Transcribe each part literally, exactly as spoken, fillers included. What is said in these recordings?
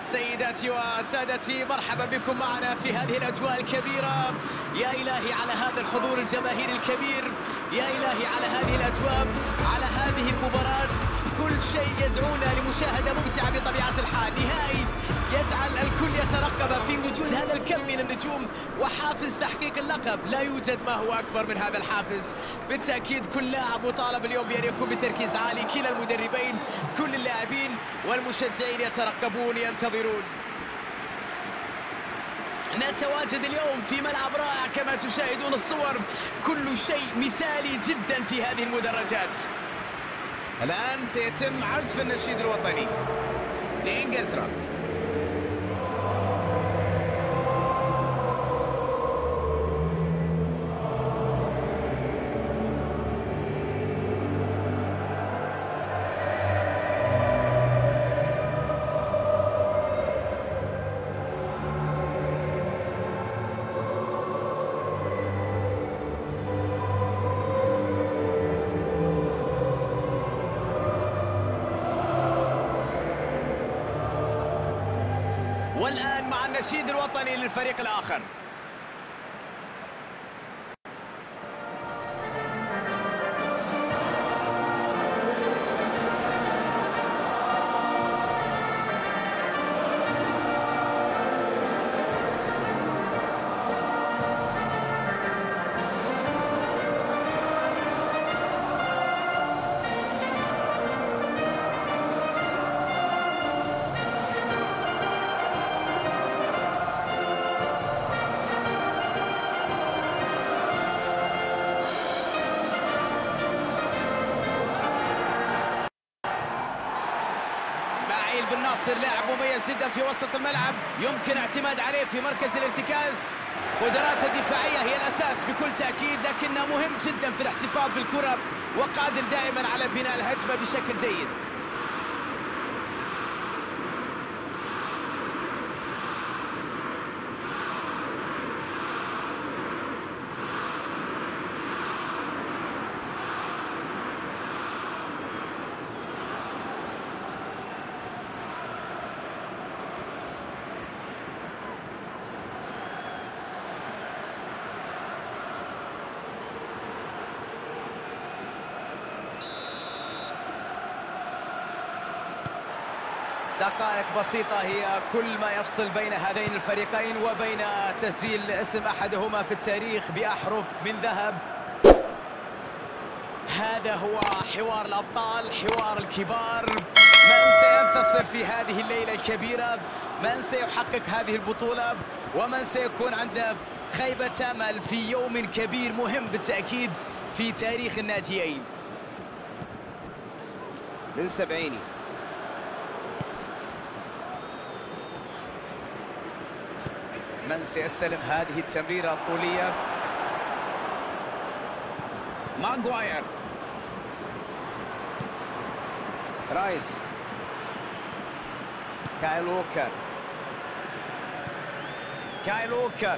سيداتي وسادتي، مرحبا بكم معنا في هذه الأجواء الكبيرة. يا إلهي على هذا الحضور الجماهيري الكبير، يا إلهي على هذه الأجواء، على هذه المباراة. كل شيء يدعونا لمشاهدة ممتعة بطبيعة الحال. نهائي يجعل الكل يترقب في وجود هذا الكم من النجوم وحافز تحقيق اللقب. لا يوجد ما هو أكبر من هذا الحافز. بالتأكيد كل لاعب مطالب اليوم بأن يكون بتركيز عالي. كلا المدربين، كل اللاعبين والمشجعين يترقبون ينتظرون. نتواجد اليوم في ملعب رائع كما تشاهدون الصور. كل شيء مثالي جدا في هذه المدرجات. الآن سيتم عزف النشيد الوطني لإنجلترا. والآن مع النشيد الوطني للفريق الآخر. بن ناصر لاعب مميز جدا في وسط الملعب، يمكن اعتماد عليه في مركز الارتكاز. قدراته الدفاعية هي الأساس بكل تأكيد، لكنه مهم جدا في الاحتفاظ بالكرة وقادر دائما على بناء الهجمة بشكل جيد. دقائق بسيطة هي كل ما يفصل بين هذين الفريقين وبين تسجيل اسم أحدهما في التاريخ بأحرف من ذهب. هذا هو حوار الأبطال، حوار الكبار. من سينتصر في هذه الليلة الكبيرة؟ من سيحقق هذه البطولة؟ ومن سيكون عنده خيبة أمل في يوم كبير مهم بالتأكيد في تاريخ الناديين؟ بن سبعيني، من سيستلم هذه التمريرة الطولية؟ ماغواير، رايس، كايل ووكر، كايل ووكر،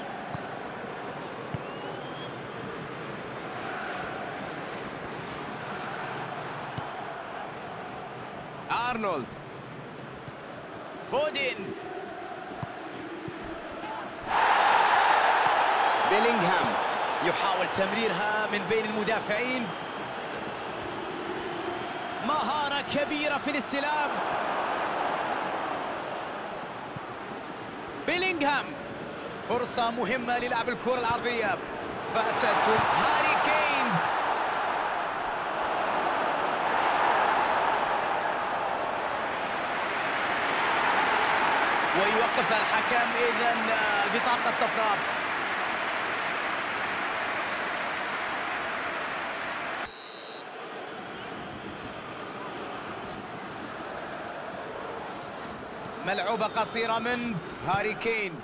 أرنولد، فودين، بيلينغهام يحاول تمريرها من بين المدافعين. مهارة كبيرة في الاستلام. بيلينغهام، فرصة مهمة للعب الكرة العرضية. فاتته هاري كين. ويوقف الحكم إذن البطاقة الصفراء. ملعوبة قصيرة من هاري كين.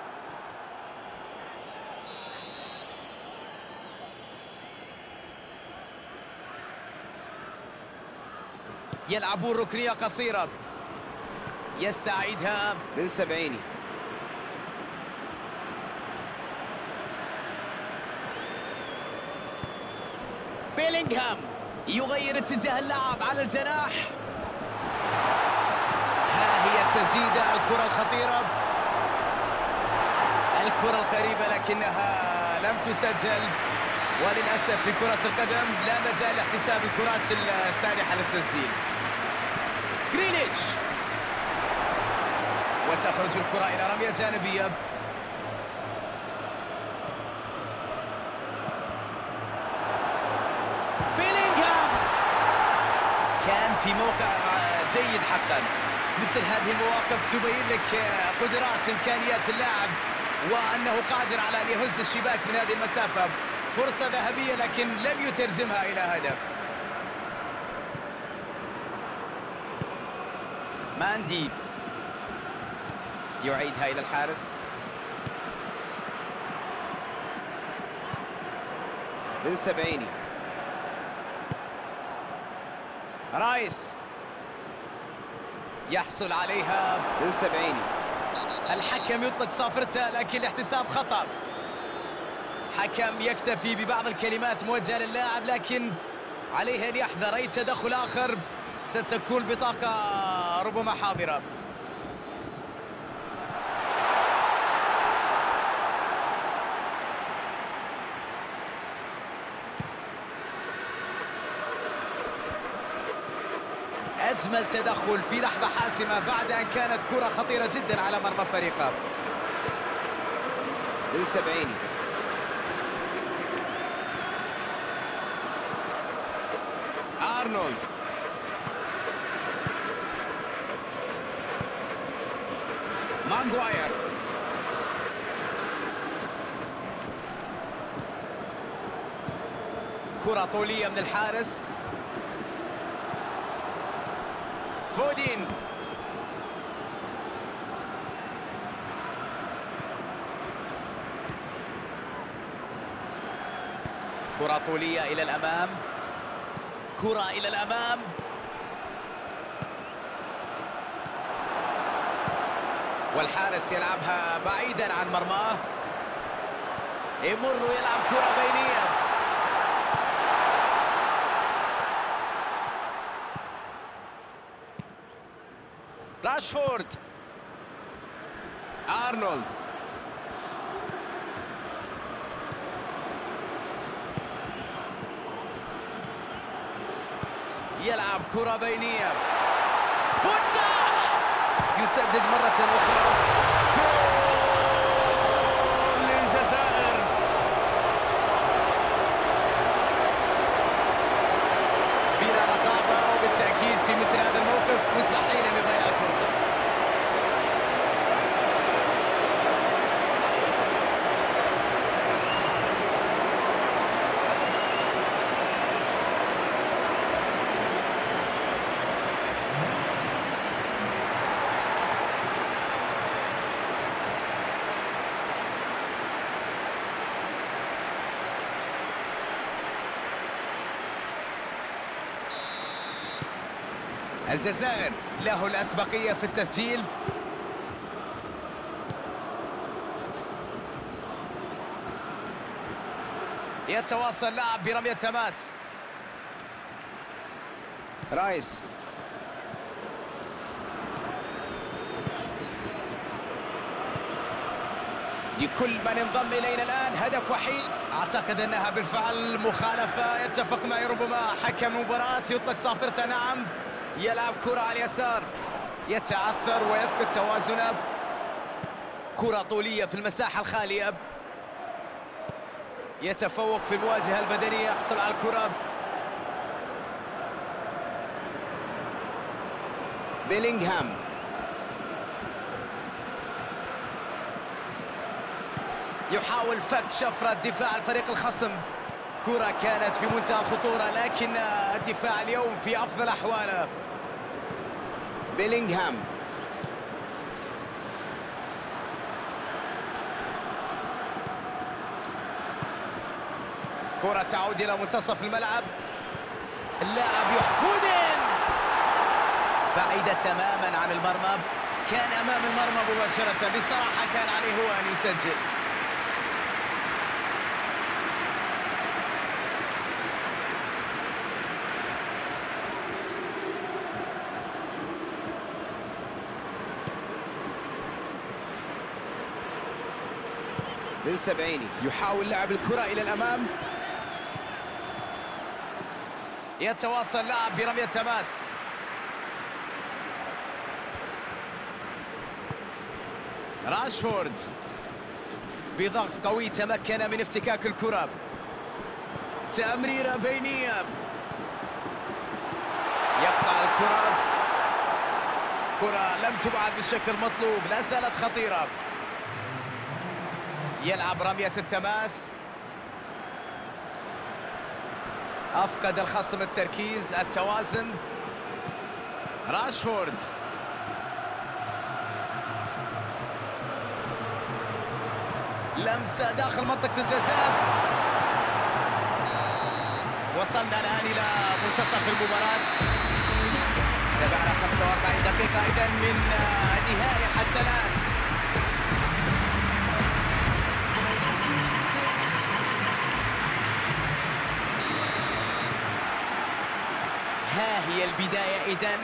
يلعبون ركنية قصيرة، يستعيدها بن سبعيني، بيلينغهام يغير اتجاه اللعب على الجناح. ها هي التسديدة، الكرة الخطيرة، الكرة القريبة لكنها لم تسجل. وللأسف في كرة القدم لا مجال لاحتساب الكرات السانحة للتسجيل. جريليتش، وتخرج الكرة إلى رمية جانبية. بيلينغهام كان في موقع جيد حقا. مثل هذه المواقف تبين لك قدرات إمكانيات اللاعب وأنه قادر على أن يهز الشباك من هذه المسافة. فرصة ذهبية لكن لم يترجمها إلى هدف. ماندي يعيدها إلى الحارس. بن سبعيني، رايس يحصل عليها. بن سبعيني، الحكم يطلق صافرته لكن الاحتساب خطأ. حكم يكتفي ببعض الكلمات موجهة للاعب لكن عليه أن يحذر أي تدخل آخر ستكون بطاقة ربما حاضرة. أجمل تدخل في لحظة حاسمة بعد أن كانت كرة خطيرة جدا على مرمى فريقه. بن سبعيني، أرنولد، ماغواير، كرة طولية من الحارس. فودين، كرة طولية إلى الأمام، كرة إلى الأمام، والحارس يلعبها بعيدا عن مرماه. يمر ويلعب كرة بينية. راشفورد، أرنولد، يلعب كرة بينية. بوتا يسدد مرة أخرى. جول للجزائر. بلا رقابة وبالتأكيد في مثل هذا الموقف مستحيل أن يضيع الفرصة. الجزائر له الأسبقية في التسجيل. يتواصل لاعب برمية تماس. رايس، لكل من انضم إلينا الآن هدف وحيد. أعتقد أنها بالفعل مخالفة. يتفق معي ربما حكم المباراة يطلق صافرته. نعم، يلعب كرة على اليسار، يتعثر ويفقد توازنه. كرة طولية في المساحة الخالية، يتفوق في المواجهة البدنية، يحصل على الكرة. بيلينغهام، يحاول فك شفرة دفاع الفريق الخصم. كرة كانت في منتهى الخطورة لكن الدفاع اليوم في أفضل أحواله. بيلينغهام، كرة تعود إلى منتصف الملعب. اللاعب يحفودين بعيدة تماما عن المرمى. كان أمام المرمى مباشرة. بصراحة كان عليه هو أن يسجل. بن سبعيني يحاول لعب الكرة إلى الأمام. يتواصل اللاعب برمية تماس. راشفورد بضغط قوي تمكن من افتكاك الكرة. تمريرة بينية، يقطع الكرة. كرة لم تبعد بالشكل المطلوب، لا زالت خطيرة. يلعب رمية التماس. أفقد الخصم التركيز، التوازن. راشفورد لمسة داخل منطقة الجزاء. وصلنا الآن إلى منتصف المباراة. تبعنا خمسة وأربعين دقيقة إذن من النهاية حتى الآن. ها هي البداية إذن.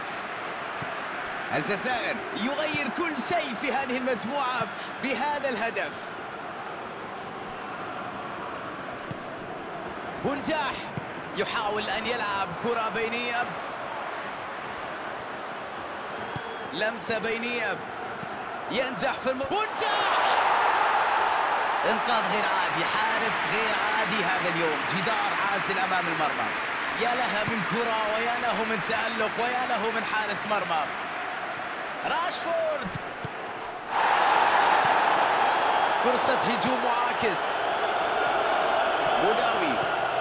الجزائر يغير كل شيء في هذه المجموعة بهذا الهدف. بنجاح يحاول أن يلعب كرة بينية. لمسة بينية، ينجح في الم... بنجاح! انقاذ غير عادي، حارس غير عادي هذا اليوم. جدار عازل أمام المرمى. يا لها من كرة ويا له من تألق ويا له من حارس مرمى. راشفورد فرصة هجوم معاكس. بوداوي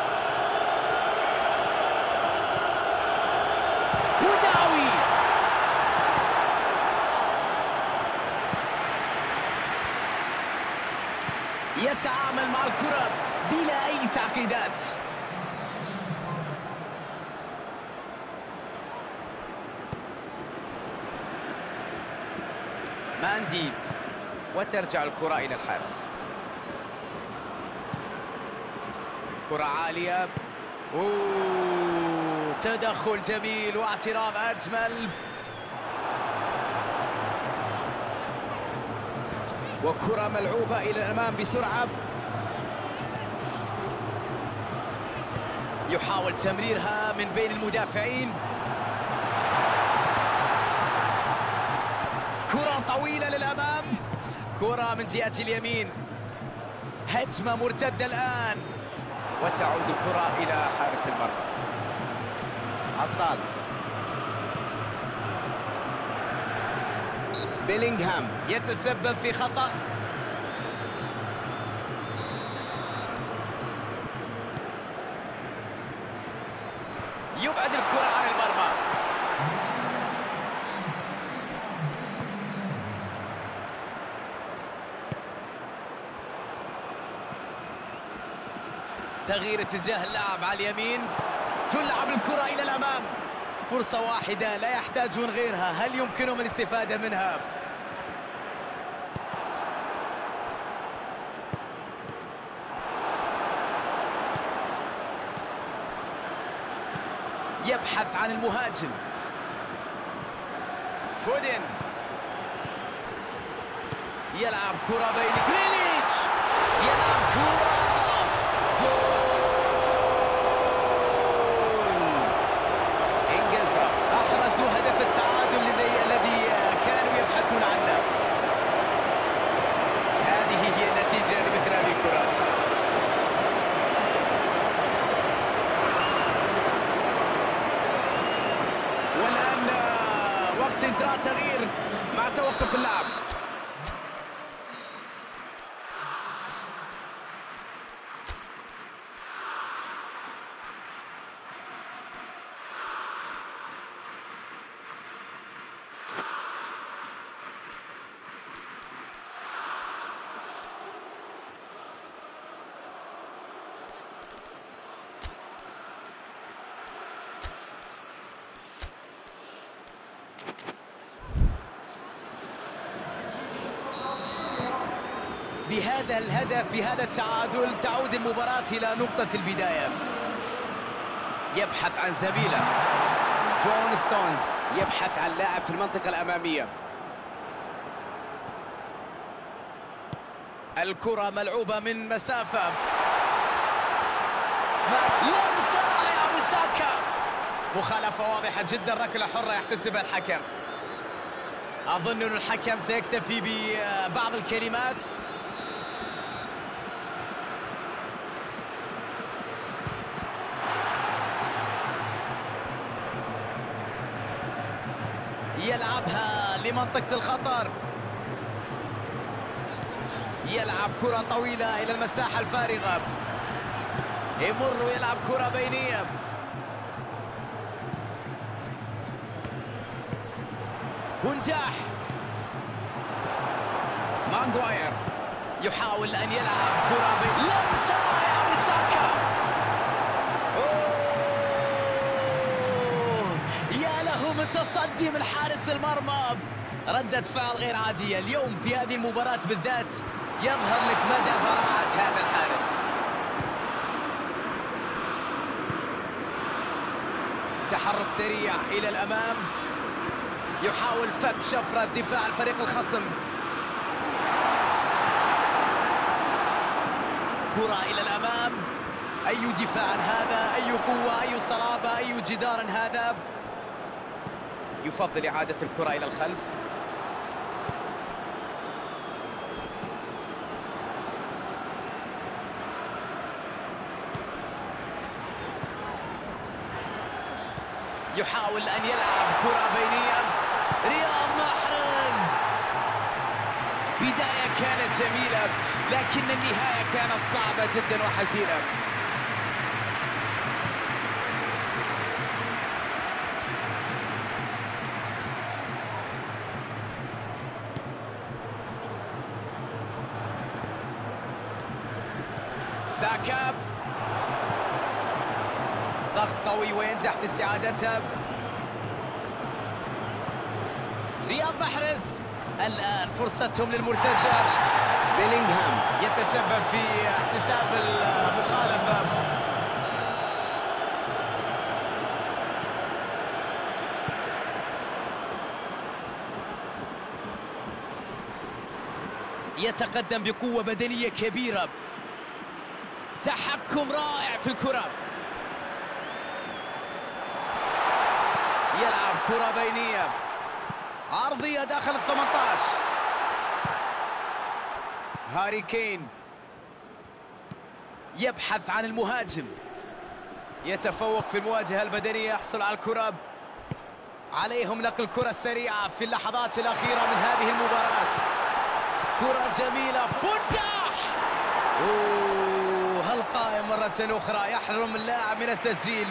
بوداوي يتعامل مع الكرة بلا أي تعقيدات. ماندي وترجع الكرة إلى الحارس. كرة عالية. أوه. تدخل جميل واعتراض أجمل. وكرة ملعوبة إلى الأمام بسرعة. يحاول تمريرها من بين المدافعين. كرة طويلة للأمام. كرة من جهة اليمين. هجمة مرتدة الآن. وتعود الكرة إلى حارس المرمى. عطال. بيلينغهام يتسبب في خطأ. يبعد الكرة عن المرمى. تغيير اتجاه اللعب على اليمين. تلعب الكرة إلى الأمام. فرصة واحدة لا يحتاجون غيرها. هل يمكنهم الاستفادة منها؟ يبحث عن المهاجم. فودن يلعب كرة بين جريليتش. يلعب كرة هدف التعادل الذي كانوا يبحثون عنه. هذه هي النتيجة لمثل هذه الكرات. والآن وقت إجراء تغيير مع توقف اللعب. بهذا الهدف بهذا التعادل تعود المباراة إلى نقطة البداية. يبحث عن زميله. جون ستونز يبحث عن لاعب في المنطقة الأمامية. الكرة ملعوبة من مسافة، لمسة رائعة من ساكا، مخالفة واضحة جدا، ركلة حرة يحتسبها الحكم. أظن أن الحكم سيكتفي ببعض الكلمات. يلعبها لمنطقة الخطر، يلعب كرة طويلة إلى المساحة الفارغة، يمر ويلعب كرة بينية، ونجاح. ماغواير يحاول أن يلعب كرة بينية، لمسة رائعة من ساكا. يا له من تصدي من حارس المرمى، ردة فعل غير عادية اليوم في هذه المباراة بالذات، يظهر لك مدى براعة هذا الحارس. تحرك سريع إلى الأمام، يحاول فك شفرة دفاع الفريق الخصم. كرة إلى الأمام، أي دفاع هذا، أي قوة، أي صلابة، أي جدار هذا. يفضل إعادة الكرة إلى الخلف. يحاول أن يلعب كرة بينية، رياض محرز. بداية كانت جميلة لكن النهاية كانت صعبة جدا وحزينة. ساكا ضغط قوي وينجح في استعادتها. رياض محرز الآن فرصتهم للمرتدة. بيلينغهام يتسبب في احتساب المخالفة. يتقدم بقوة بدنية كبيرة، تحكم رائع في الكرة، يلعب كرة بينية عرضية داخل الثمانية عشر. هاري كين يبحث عن المهاجم، يتفوق في المواجهة البدنية، يحصل على الكرة. عليهم نقل الكرة السريعة في اللحظات الأخيرة من هذه المباراة. كرة جميلة، فتح أوه القائم مرة أخرى، يحرم اللاعب من التسجيل.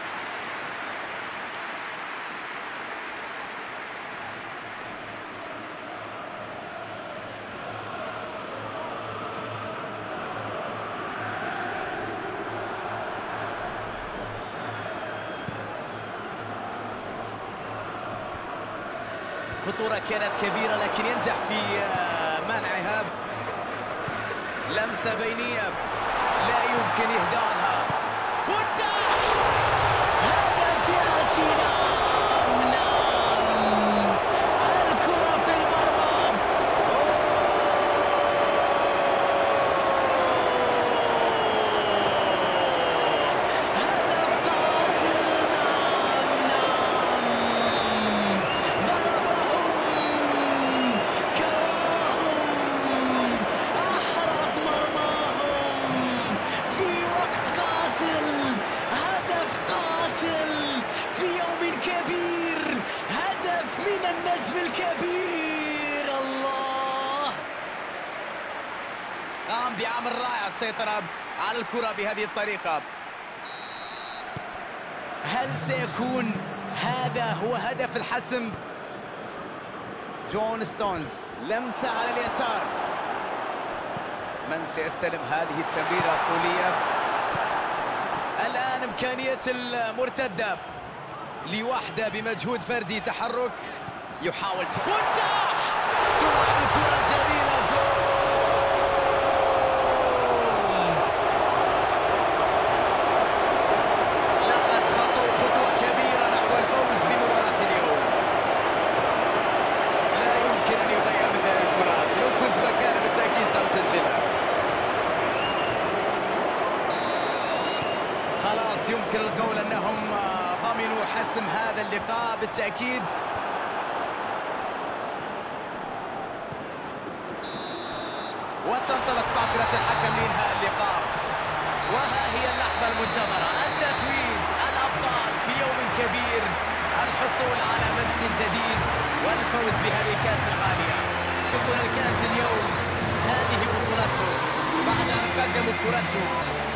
خطورة كانت كبيرة لكن ينجح في منعها. لمسة بينية لا يمكن إهدارها، وانتهى هدف يأتي. نعم نعم الكرة في المرمى. هدف قاتل. نعم نعم ضربهم كواهم، أحرق مرماهم في وقت قاتل. هدف قاتل في يوم كبير، هدف من النجم الكبير. الله قام بعمل رائع، السيطرة على الكرة بهذه الطريقة. هل سيكون هذا هو هدف الحسم؟ جون ستونز لمسة على اليسار. من سيستلم هذه التمريرة الطولية؟ الآن إمكانية المرتدة لوحدة بمجهود فردي، تحرك يحاول وانتهى. تلعب الكرة جميلة، جول. لقد خطوا خطوة كبيرة نحو الفوز بمباراة اليوم. لا يمكن أن يضيع مثل الكرات، لو كنت مكانه بالتأكيد سأسجلها. اللقاء بالتأكيد. وتنطلق صافرة الحكم لإنهاء اللقاء. وها هي اللحظة المنتظرة، التتويج، الأبطال في يوم كبير، الحصول على مجد جديد والفوز بهذه الكأس الغالية. يقول الكأس اليوم هذه بطولتهم بعد أن قدموا كرتهم